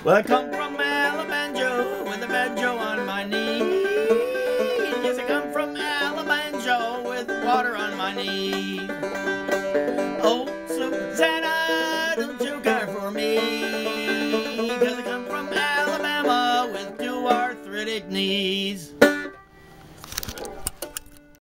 Well, I come from Alabanjo with a banjo on my knee. Yes, I come from Alabanjo with water on my knee. Oh, Susanna, don't you care for me? 'Cause I come from Alabama with two arthritic knees.